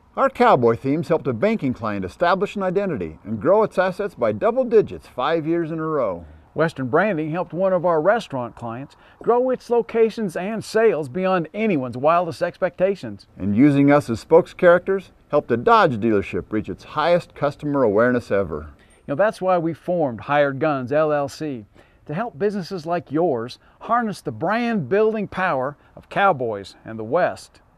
Our cowboy themes helped a banking client establish an identity and grow its assets by double digits 5 years in a row. Western branding helped one of our restaurant clients grow its locations and sales beyond anyone's wildest expectations. And using us as spokes characters helped a Dodge dealership reach its highest customer awareness ever. That's why we formed Hired Guns LLC, to help businesses like yours harness the brand building power of cowboys and the West.